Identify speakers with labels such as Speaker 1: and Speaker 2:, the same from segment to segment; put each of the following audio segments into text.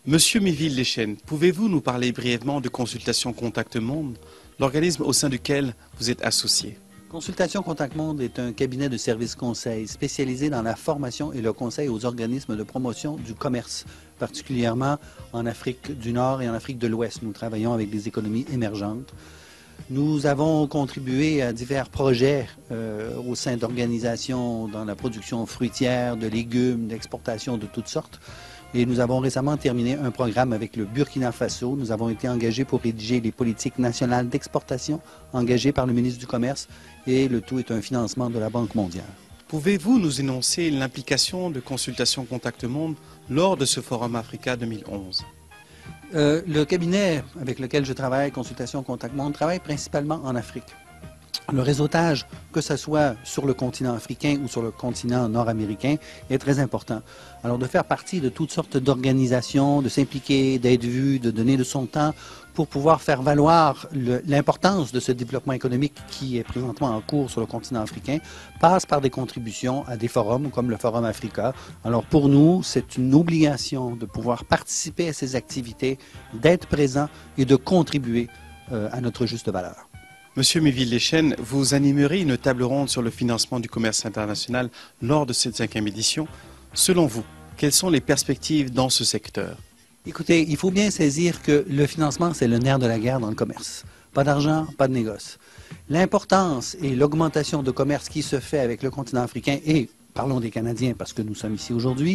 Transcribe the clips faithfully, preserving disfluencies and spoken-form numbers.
Speaker 1: Monsieur Méville-Leschène, pouvez-vous nous parler brièvement de Consultation Contact Monde, l'organisme au sein duquel vous êtes associé?
Speaker 2: Consultation Contact Monde est un cabinet de services conseils spécialisé dans la formation et le conseil aux organismes de promotion du commerce, particulièrement en Afrique du Nord et en Afrique de l'Ouest. Nous travaillons avec des économies émergentes. Nous avons contribué à divers projets euh, au sein d'organisations dans la production fruitière, de légumes, d'exportation de toutes sortes. Et nous avons récemment terminé un programme avec le Burkina Faso. Nous avons été engagés pour rédiger les politiques nationales d'exportation engagées par le ministre du Commerce et le tout est un financement de la Banque mondiale.
Speaker 1: Pouvez-vous nous énoncer l'implication de Consultation Contact Monde lors de ce Forum Africa deux mille onze?
Speaker 2: Euh, le cabinet avec lequel je travaille, Consultation Contact Monde, travaille principalement en Afrique. Le réseautage, que ce soit sur le continent africain ou sur le continent nord-américain, est très important. Alors de faire partie de toutes sortes d'organisations, de s'impliquer, d'être vu, de donner de son temps pour pouvoir faire valoir l'importance de ce développement économique qui est présentement en cours sur le continent africain, passe par des contributions à des forums comme le Forum Africa. Alors pour nous, c'est une obligation de pouvoir participer à ces activités, d'être présent et de contribuer euh, à notre juste valeur.
Speaker 1: Monsieur Méville-Leschène, vous animerez une table ronde sur le financement du commerce international lors de cette cinquième édition. Selon vous, quelles sont les perspectives dans ce secteur?
Speaker 2: Écoutez, il faut bien saisir que le financement, c'est le nerf de la guerre dans le commerce. Pas d'argent, pas de négoce. L'importance et l'augmentation de commerce qui se fait avec le continent africain, et parlons des Canadiens parce que nous sommes ici aujourd'hui,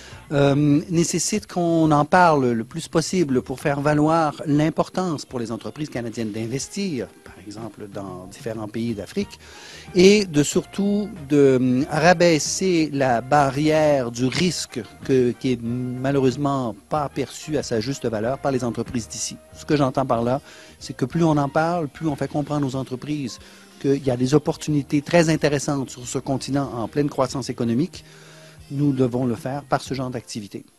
Speaker 2: Euh, nécessite qu'on en parle le plus possible pour faire valoir l'importance pour les entreprises canadiennes d'investir, par exemple, dans différents pays d'Afrique, et de surtout de rabaisser la barrière du risque que, qui est malheureusement pas perçue à sa juste valeur par les entreprises d'ici. Ce que j'entends par là, c'est que plus on en parle, plus on fait comprendre aux entreprises qu'il y a des opportunités très intéressantes sur ce continent en pleine croissance économique. Nous devons le faire par ce genre d'activité.